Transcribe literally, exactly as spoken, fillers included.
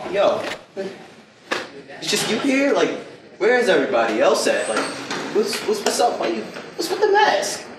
Yo, it's just you here? Like, where is everybody else at? Like, what's what's what's up? Why you? What's with the mask?